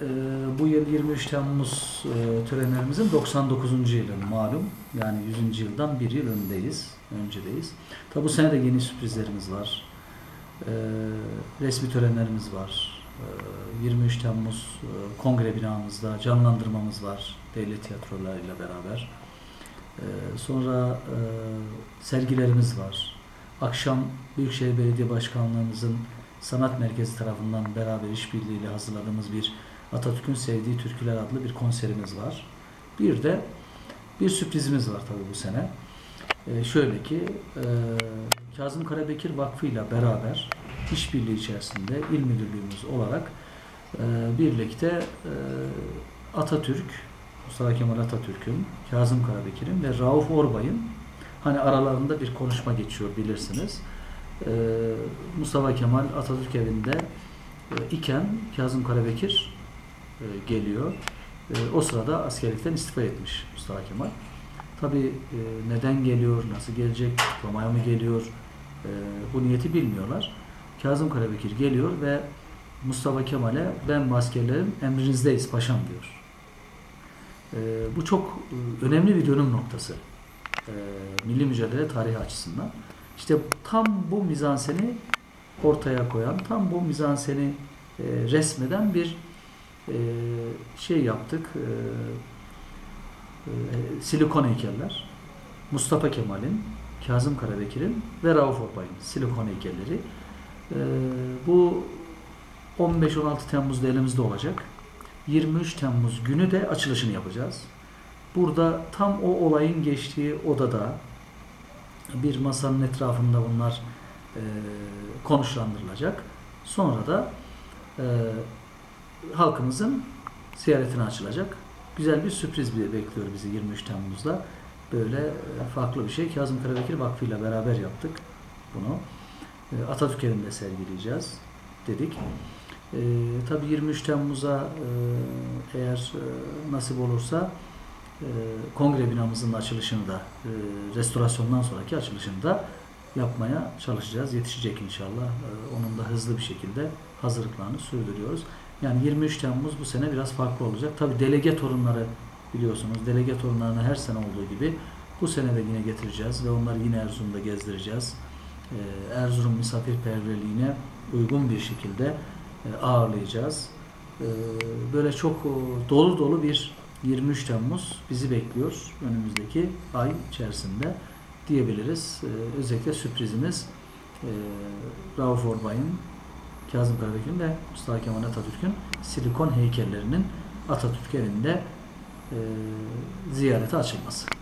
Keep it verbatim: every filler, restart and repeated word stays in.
e, bu yıl yirmi üç Temmuz e, törenlerimizin doksan dokuzuncu yılı malum. Yani yüzüncü yıldan bir yıl öndeyiz, öncedeyiz. Tabi bu sene de yeni sürprizlerimiz var. E, resmi törenlerimiz var. E, yirmi üç Temmuz e, kongre binamızda canlandırmamız var devlet tiyatrolarıyla beraber. E, sonra e, sergilerimiz var. Akşam Büyükşehir Belediye Başkanlığımızın Sanat Merkezi tarafından beraber işbirliğiyle hazırladığımız bir Atatürk'ün Sevdiği Türküler adlı bir konserimiz var. Bir de bir sürprizimiz var tabii bu sene. Ee, şöyle ki e, Kazım Karabekir Vakfı ile beraber işbirliği içerisinde il müdürlüğümüz olarak e, birlikte e, Atatürk, Mustafa Kemal Atatürk'ün, Kazım Karabekir'in ve Rauf Orbay'ın hani aralarında bir konuşma geçiyor bilirsiniz. Ee, Mustafa Kemal Atatürk evinde e, iken Kazım Karabekir e, geliyor. E, o sırada askerlikten istifa etmiş Mustafa Kemal. Tabii e, neden geliyor, nasıl gelecek, tutuklamaya mı geliyor, e, bu niyeti bilmiyorlar. Kazım Karabekir geliyor ve Mustafa Kemal'e ben bu askerlerim emrinizdeyiz paşam diyor. E, bu çok e, önemli bir dönüm noktası. E, milli mücadele tarihi açısından. İşte tam bu mizanseni ortaya koyan, tam bu mizanseni e, resmeden bir e, şey yaptık. E, e, silikon heykeller. Mustafa Kemal'in, Kazım Karabekir'in ve Rauf Orbay'ın silikon heykelleri. E, bu on beş on altı Temmuz'da elimizde olacak. yirmi üç Temmuz günü de açılışını yapacağız. Burada tam o olayın geçtiği odada bir masanın etrafında bunlar e, konuşlandırılacak. Sonra da e, halkımızın ziyaretine açılacak. Güzel bir sürpriz bekliyor bizi yirmi üç Temmuz'da. Böyle e, farklı bir şey. Kazım Karabekir Vakfı ile beraber yaptık bunu. E, Atatürk evinde sergileyeceğiz dedik. E, tabii yirmi üç Temmuz'a e, eğer e, nasip olursa kongre binamızın açılışını da restorasyondan sonraki açılışını da yapmaya çalışacağız. Yetişecek inşallah. Onun da hızlı bir şekilde hazırlıklarını sürdürüyoruz. Yani yirmi üç Temmuz bu sene biraz farklı olacak. Tabii delege torunları biliyorsunuz. Delege torunlarını her sene olduğu gibi bu sene de yine getireceğiz ve onları yine Erzurum'da gezdireceğiz. Erzurum misafirperverliğine uygun bir şekilde ağırlayacağız. Böyle çok dolu dolu bir yirmi üç Temmuz bizi bekliyor önümüzdeki ay içerisinde diyebiliriz. Ee, özellikle sürprizimiz e, Rauf Orbay'ın, Kazım Karabekir'in ve Mustafa Kemal Atatürk'ün silikon heykellerinin Atatürk evinde e, ziyarete açılması.